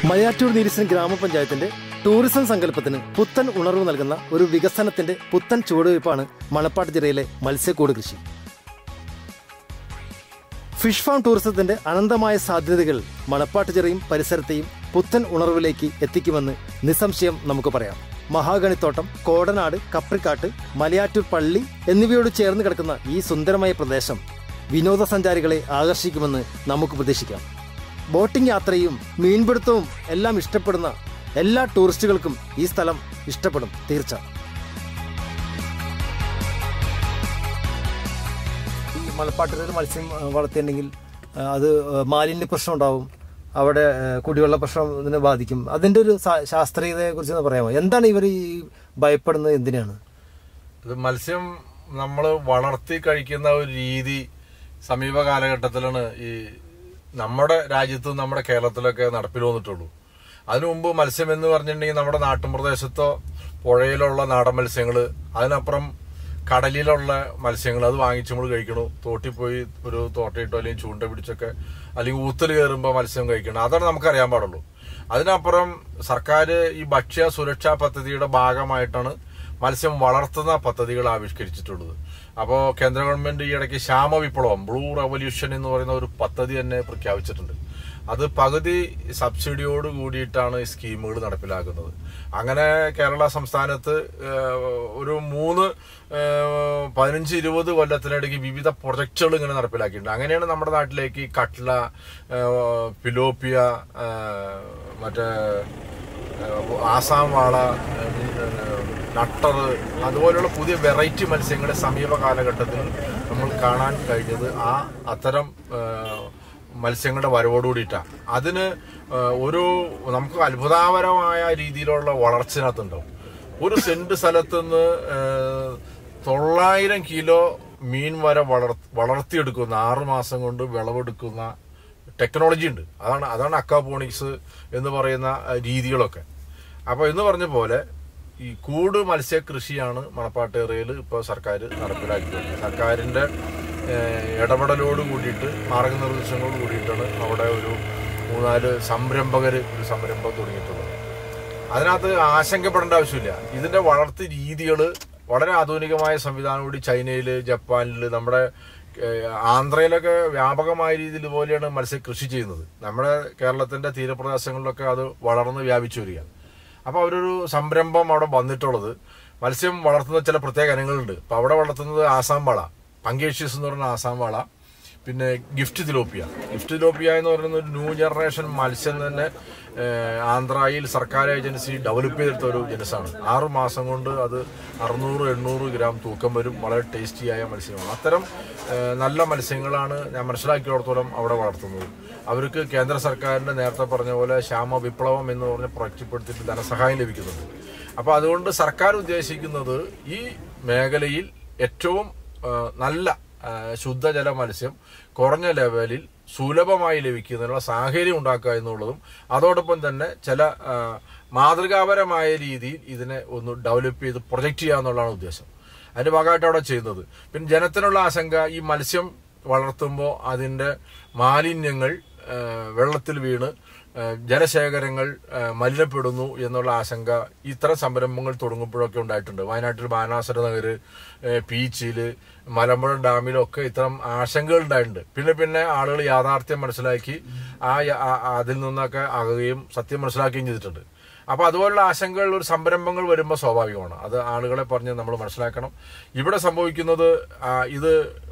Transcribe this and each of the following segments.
മലയാറ്റൂർ നീരിശ്ശേരി ഗ്രാമപഞ്ചായത്തിന്റെ ടൂറിസം സങ്കല്പത്തിന് പുത്തൻ ഉണർവ് നൽകുന്ന ഒരു വികസനത്തിന്റെ പുത്തൻ ചുവടുവയ്പ്പാണ് മണപ്പാട്ട് ജില്ലയിലെ മത്സ്യക്കൂട് കൃഷി. ഫിഷ് ഫാം ടൂറിസത്തിന്റെ അനന്തമായ സാധ്യതകൾ മണപ്പാട്ട് ജില്ലയും പരിസരത്തെയും പുത്തൻ ഉണർവിലേക്ക് എത്തിക്കുമെന്ന് നിസ്സംശയം നമുക്ക് പറയാം. മഹാഗണിത്തോട്ടം, കോടനാട്, കപ്രിക്കാട്ട്, മലയാറ്റൂർ പള്ളി എന്നിവയോട് ചേർന്ന് കിടക്കുന്ന ഈ സുന്ദരമായ പ്രദേശം വിനോദസഞ്ചാരികളെ ആകർഷിക്കുമെന്ന് നമുക്ക് പ്രതീക്ഷിക്കാം. ബോട്ടിംഗ് യാത്രയും മീൻപിടുത്തവും എല്ലാം ഇഷ്ടപ്പെടുന്ന എല്ലാ ടൂറിസ്റ്റുകൾക്കും ഈ സ്ഥലം ഇഷ്ടപ്പെടും തീർച്ച. ഈ മലപ്പാട്ടിൽ മത്സ്യം വളർത്തിയിട്ടുണ്ടെങ്കിൽ അത് മാലിന്യ പ്രശ്നം ഉണ്ടാവും, അവിടെ കുടിവെള്ള പ്രശ്നം ഇതിനെ ബാധിക്കും. അതിൻ്റെ ഒരു ശാസ്ത്രീയതയെ കുറിച്ച് പറയാമോ? എന്താണ് ഇവർ ഈ ഭയപ്പെടുന്നത്? എന്തിനാണ് ഇത്? മത്സ്യം നമ്മൾ വളർത്തി കഴിക്കുന്ന ഒരു രീതി സമീപ കാലഘട്ടത്തിലാണ് ഈ നമ്മുടെ രാജ്യത്തും നമ്മുടെ കേരളത്തിലൊക്കെ നടപ്പിൽ വന്നിട്ടുള്ളൂ. അതിനു മുമ്പ് മത്സ്യം എന്ന് പറഞ്ഞിട്ടുണ്ടെങ്കിൽ നമ്മുടെ നാട്ടുപ്രദേശത്തോ പുഴയിലുള്ള നാടൻ മത്സ്യങ്ങൾ, അതിനപ്പുറം കടലിലുള്ള മത്സ്യങ്ങൾ, അത് വാങ്ങിച്ച് നമ്മൾ കഴിക്കണു. തോട്ടിൽ പോയി ഒരു തോട്ടയിട്ടോ അല്ലെങ്കിൽ ചൂണ്ട പിടിച്ചൊക്കെ അല്ലെങ്കിൽ ഊത്തൽ കയറുമ്പോൾ മത്സ്യം കഴിക്കണം. അതാണ് നമുക്കറിയാൻ പാടുള്ളൂ. അതിനപ്പുറം സർക്കാർ ഈ ഭക്ഷ്യ സുരക്ഷാ പദ്ധതിയുടെ ഭാഗമായിട്ടാണ് മത്സ്യം വളർത്തുന്ന പദ്ധതികൾ ആവിഷ്കരിച്ചിട്ടുള്ളത്. അപ്പോൾ കേന്ദ്ര ഗവൺമെന്റ് ഈ ഇടയ്ക്ക് ക്ഷാമ വിപ്ലവം, ബ്ലൂ റവല്യൂഷൻ എന്ന് പറയുന്ന ഒരു പദ്ധതി തന്നെ പ്രഖ്യാപിച്ചിട്ടുണ്ട്. അത് പകുതി സബ്സിഡിയോട് കൂടിയിട്ടാണ് ഈ സ്കീമുകൾ നടപ്പിലാക്കുന്നത്. അങ്ങനെ കേരള സംസ്ഥാനത്ത് ഒരു 15-20 കൊല്ലത്തിനിടയ്ക്ക് വിവിധ പ്രൊജക്ടുകൾ ഇങ്ങനെ നടപ്പിലാക്കിയിട്ടുണ്ട്. അങ്ങനെയാണ് നമ്മുടെ നാട്ടിലേക്ക് കട്ട്ല, പിലോപ്പിയ, മറ്റേ ആസാം വാള, നട്ടർ, അതുപോലെയുള്ള പുതിയ വെറൈറ്റി മത്സ്യങ്ങളുടെ സമീപ കാലഘട്ടത്തിൽ നമ്മൾ കാണാൻ കഴിഞ്ഞത് അത്തരം മത്സ്യങ്ങളുടെ വരവോടുകൂടിയിട്ടാണ്. അതിന് നമുക്ക് അത്ഭുതകരമായ രീതിയിലുള്ള വളർച്ചനകത്തുണ്ടാവും. ഒരു സെന്റ് സ്ഥലത്ത് നിന്ന് 900 കിലോ മീൻ വരെ വളർത്തിയെടുക്കുന്ന 6 മാസം കൊണ്ട് വിളവെടുക്കുന്ന ടെക്നോളജി ഉണ്ട്. അതാണ് അക്വാപോണിക്സ് എന്ന് പറയുന്ന രീതികളൊക്കെ. അപ്പോൾ എന്ന് പറഞ്ഞ പോലെ ഈ കൂട് മത്സ്യ കൃഷിയാണ് മണപ്പാട്ട് ഏരിയയിൽ ഇപ്പോൾ സർക്കാർ നടപ്പിലാക്കിയത്. സർക്കാരിൻ്റെ ഇടപെടലോട് കൂടിയിട്ട്, മാർഗനിർദ്ദേശങ്ങളോട് കൂടിയിട്ടാണ് അവിടെ ഒരു 3-4 സംരംഭകർ ഒരു സംരംഭം തുടങ്ങിയിട്ടുള്ളത്. അതിനകത്ത് ആശങ്കപ്പെടേണ്ട ആവശ്യമില്ല. ഇതിൻ്റെ വളർത്ത് രീതികൾ വളരെ ആധുനികമായ സംവിധാനം കൂടി ചൈനയിൽ, ജപ്പാനിൽ, നമ്മുടെ ആന്ധ്രയിലൊക്കെ വ്യാപകമായ രീതിയിൽ ഇതുപോലെയാണ് മത്സ്യ കൃഷി ചെയ്യുന്നത്. നമ്മുടെ കേരളത്തിൻ്റെ തീരപ്രദേശങ്ങളിലൊക്കെ അത് വളർന്ന് വ്യാപിച്ചു വരിക. അപ്പോൾ അവരൊരു സംരംഭം അവിടെ വന്നിട്ടുള്ളത്, മത്സ്യം വളർത്തുന്ന ചില പ്രത്യേക ഇനങ്ങളുണ്ട്. അപ്പോൾ അവിടെ വളർത്തുന്നത് ആസാം വാള, പങ്കേഷ്യസ് എന്ന് പറയുന്ന ആസാം വാള, പിന്നെ ഗിഫ്റ്റ് തിലോപ്പിയ എന്ന് പറയുന്ന ഒരു ന്യൂ ജനറേഷൻ മത്സ്യം തന്നെ ആന്ധ്രയിൽ സർക്കാർ ഏജൻസി ഡെവലപ്പ് ചെയ്തെടുത്ത ഒരു ജനസാണ്. 6 മാസം കൊണ്ട് അത് 600-800 ഗ്രാം തൂക്കം വരും. വളരെ ടേസ്റ്റിയായ മത്സ്യമാണ്. അത്തരം നല്ല മത്സ്യങ്ങളാണ് ഞാൻ മനസ്സിലാക്കിയിടത്തോളം അവിടെ വളർത്തുന്നത്. അവർക്ക് കേന്ദ്ര സർക്കാരിൻ്റെ നേരത്തെ പറഞ്ഞ പോലെ ക്ഷാമ വിപ്ലവം എന്ന് പറഞ്ഞ് പ്രഖ്യാപിച്ചിട്ട് ധനസഹായം ലഭിക്കുന്നുണ്ട്. അപ്പോൾ അതുകൊണ്ട് സർക്കാർ ഉദ്ദേശിക്കുന്നത് ഈ മേഖലയിൽ ഏറ്റവും നല്ല ശുദ്ധജല മത്സ്യം കുറഞ്ഞ ലെവലിൽ സുലഭമായി ലഭിക്കുന്നതിനുള്ള സാഹചര്യം ഉണ്ടാക്കുക എന്നുള്ളതും, അതോടൊപ്പം തന്നെ ചില മാതൃകാപരമായ രീതിയിൽ ഇതിനെ ഒന്ന് ഡെവലപ്പ് ചെയ്ത് പ്രൊജക്റ്റ് ചെയ്യുക എന്നുള്ളതാണ് ഉദ്ദേശം. അതിൻ്റെ ഭാഗമായിട്ട് അവിടെ ചെയ്യുന്നത്. പിന്നെ ജനത്തിനുള്ള ആശങ്ക, ഈ മത്സ്യം വളർത്തുമ്പോൾ അതിൻ്റെ മാലിന്യങ്ങൾ വെള്ളത്തിൽ വീണ് ജലശേഖരങ്ങൾ മലിനപ്പെടുന്നു എന്നുള്ള ആശങ്ക ഇത്തരം സംരംഭങ്ങൾ തുടങ്ങുമ്പോഴൊക്കെ ഉണ്ടായിട്ടുണ്ട്. വയനാട്ടിൽ ബാനാസുര നഗർ, പീച്ചിൽ, മലമ്പുഴ ഡാമിലൊക്കെ ഇത്തരം ആശങ്കകൾ ഉണ്ടായിട്ടുണ്ട്. പിന്നെ ആളുകൾ യാഥാർത്ഥ്യം മനസ്സിലാക്കി അതിൽ നിന്നൊക്കെ അകയുകയും സത്യം മനസ്സിലാക്കുകയും ചെയ്തിട്ടുണ്ട്. അപ്പോൾ അതുപോലുള്ള ആശങ്കകൾ ഒരു സംരംഭങ്ങൾ വരുമ്പോൾ സ്വാഭാവികമാണ്. അത് ആളുകളെ പറഞ്ഞ് നമ്മൾ മനസ്സിലാക്കണം. ഇവിടെ സംഭവിക്കുന്നത് ഇത്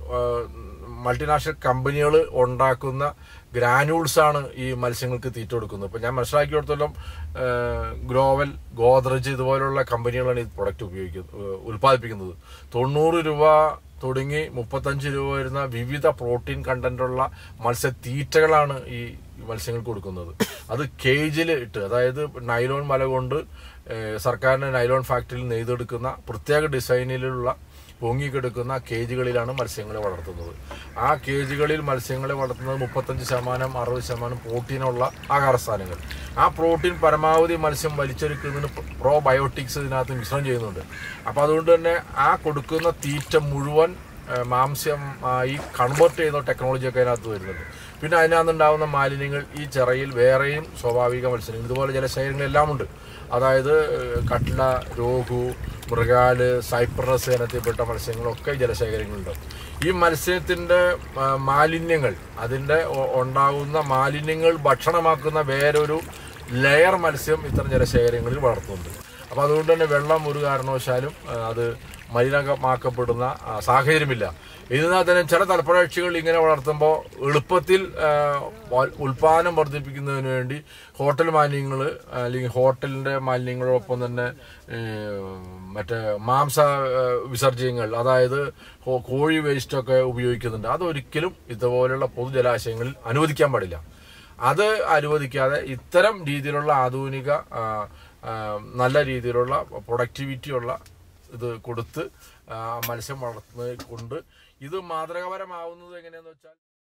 മൾട്ടിനാഷണൽ കമ്പനികൾ ഉണ്ടാക്കുന്ന ഗ്രാനുൾസാണ് ഈ മത്സ്യങ്ങൾക്ക് തീറ്റ കൊടുക്കുന്നത്. ഇപ്പോൾ ഞാൻ മനസ്സിലാക്കിയിടത്തോളം ഗ്രോവൽ, ഗോദ്രജ് ഇതുപോലുള്ള കമ്പനികളാണ് ഈ പ്രൊഡക്റ്റ് ഉൽപ്പാദിപ്പിക്കുന്നത്. 90 രൂപ തുടങ്ങി 35 രൂപ വരുന്ന വിവിധ പ്രോട്ടീൻ കണ്ടന്റുള്ള മത്സ്യത്തീറ്റകളാണ് ഈ മത്സ്യങ്ങൾക്ക് കൊടുക്കുന്നത്. അത് കേജിൽ ഇട്ട്, അതായത് നൈലോൺ മല കൊണ്ട് സർക്കാരിൻ്റെ നൈലോൺ ഫാക്ടറിയിൽ നെയ്തെടുക്കുന്ന പ്രത്യേക ഡിസൈനിലുള്ള പൊങ്ങിക്കെടുക്കുന്ന കേജുകളിലാണ് മത്സ്യങ്ങളെ വളർത്തുന്നത്. ആ കേജുകളിൽ മത്സ്യങ്ങളെ വളർത്തുന്നത് 35%-60% പ്രോട്ടീനുള്ള ആഹാരസ്ഥാനങ്ങൾ. ആ പ്രോട്ടീൻ പരമാവധി മത്സ്യം വലിച്ചെടുക്കുന്നതിന് പ്രോബയോട്ടിക്സ് ഇതിനകത്ത് മിശ്രണം ചെയ്യുന്നുണ്ട്. അപ്പോൾ അതുകൊണ്ട് തന്നെ ആ കൊടുക്കുന്ന തീറ്റ മുഴുവൻ മാംസ്യമായി കൺവേർട്ട് ചെയ്യുന്ന ടെക്നോളജിയൊക്കെ അതിനകത്ത് വരുന്നുണ്ട്. പിന്നെ അതിനകത്തുണ്ടാകുന്ന മാലിന്യങ്ങൾ ഈ ചിറയിൽ വേറെയും സ്വാഭാവിക മത്സ്യങ്ങൾ ഇതുപോലെ ജലശേഖരങ്ങളെല്ലാം ഉണ്ട്. അതായത് കട്ല, രോഹു, മൃഗാല്, സൈപ്രസ് ഇനത്തിൽപ്പെട്ട മത്സ്യങ്ങളൊക്കെ ജലശേഖരങ്ങളുണ്ട്. ഈ മത്സ്യത്തിൻ്റെ മാലിന്യങ്ങൾ, അതിൻ്റെ ഉണ്ടാകുന്ന മാലിന്യങ്ങൾ ഭക്ഷണമാക്കുന്ന വേറൊരു ലെയർ മത്സ്യം ഇത്തരം ജലശേഖരങ്ങളിൽ വളർത്തുന്നുണ്ട്. അപ്പോൾ അതുകൊണ്ട് തന്നെ വെള്ളം ഒരു കാരണവശാലും അത് മലിനമാക്കപ്പെടുന്ന സാഹചര്യമില്ല. ഇതിനാൽ തന്നെ ചില തലപ്പുഴക്ഷികൾ ഇങ്ങനെ വളർത്തുമ്പോൾ എളുപ്പത്തിൽ ഉൽപാദനം വർദ്ധിപ്പിക്കുന്നതിന് വേണ്ടി ഹോട്ടൽ മാലിന്യങ്ങൾ അല്ലെങ്കിൽ ഹോട്ടലിൻ്റെ മാലിന്യങ്ങളോടൊപ്പം തന്നെ മറ്റേ മാംസ വിസർജ്യങ്ങൾ, അതായത് കോഴി വേസ്റ്റൊക്കെ ഉപയോഗിക്കുന്നുണ്ട്. അതൊരിക്കലും ഇതുപോലുള്ള പൊതുജലാശയങ്ങളിൽ അനുവദിക്കാൻ പാടില്ല. അത് അനുവദിക്കാതെ ഇത്തരം രീതിയിലുള്ള ആധുനിക നല്ല രീതിയിലുള്ള പ്രൊഡക്ടിവിറ്റിയുള്ള ഇത് കൊടുത്ത് മത്സ്യം വളർത്തുന്നത് കൊണ്ട് ഇത് മാതൃകാപരമാവുന്നത് എങ്ങനെയാണെന്ന് വെച്ചാൽ